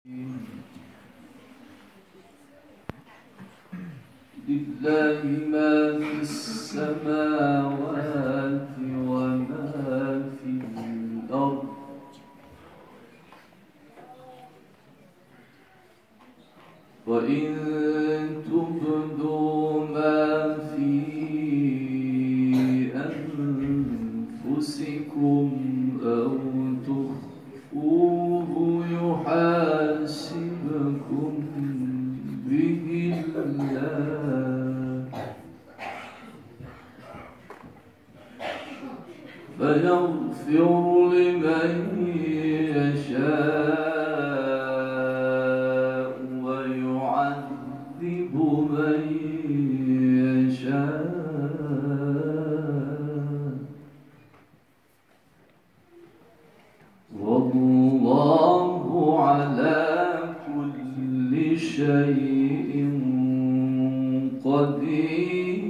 لله ما في السماوات وما في الأرض وإن تبدوا ما في أنفسكم أو تخفوه يحاسبكم به الله فيغفر لمن يشاء ويعذب من يشاء والله على كل شيء قدير.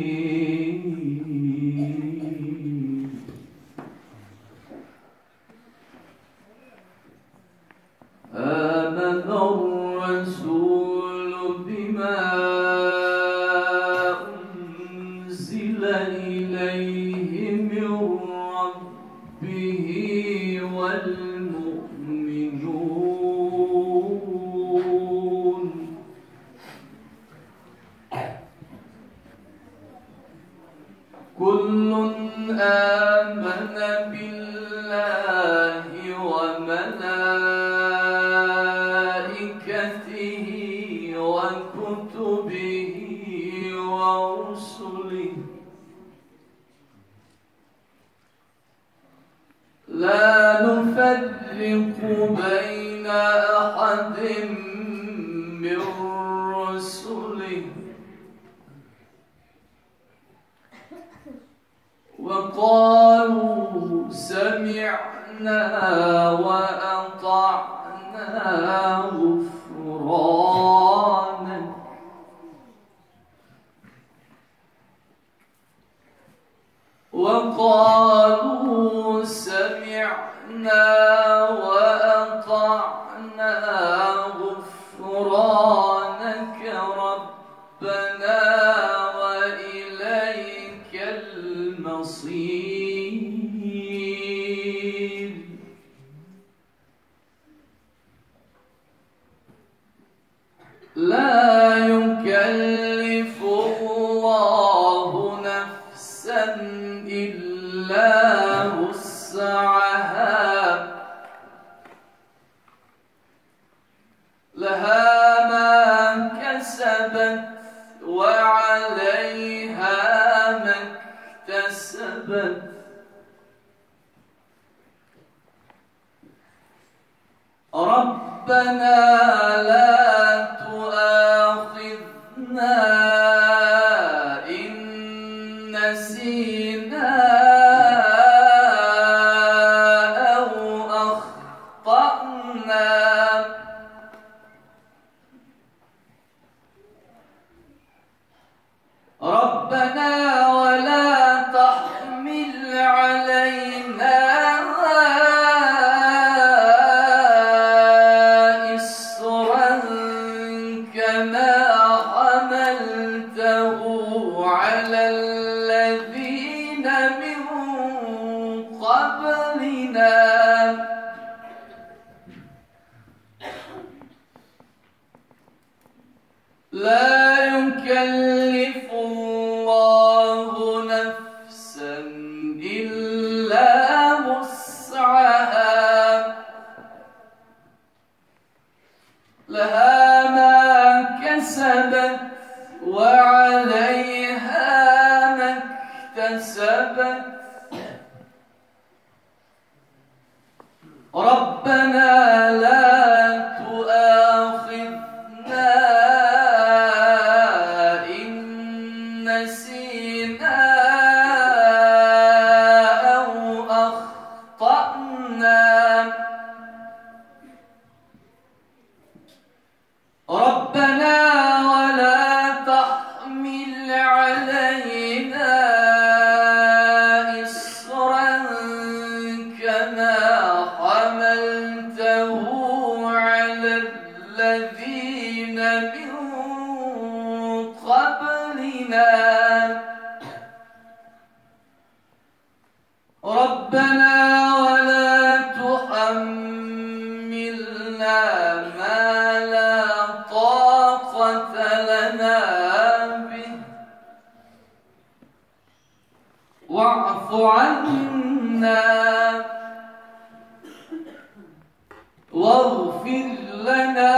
آمن الرسول بما أنزل إليه من ربه والمؤمنون كل آمن بالله وملائكته وكتبه ورسله لا نفرق بين أحد من رسله وقالوا سمعنا وأطعنا غفرانك وقالوا سمعنا وأطعنا غفرانك ربنا وإليك المصير. لا يكلف الله نفسا إلا وسعها لها ما كسبت وعليها ما اكتسبت ربنا لا تؤاخذنا إن نسينا أو أخطأنا ربنا ولا تحمل علينا إصرا كما حملته على الذين من قبلنا لا يكلف الله نفسا إلا وسعها لها ما كسبت وعليها ما اكتسبت ربنا لا تؤاخذنا إن نسينا أو أخطأنا الذين من قبلنا ربنا ولا تحملنا ما لا طاقة لنا به واعف عنا واغفر لنا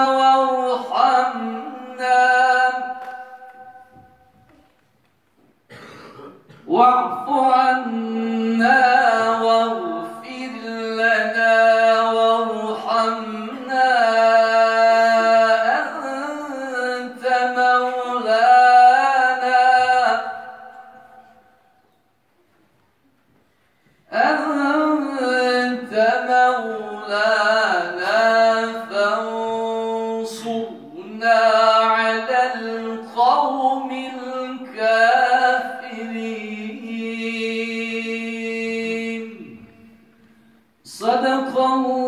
وارحمنا واعف عنا واغفر لنا وارحمنا أنت مولانا فانصرنا على القوم الكافرين. صدق الله.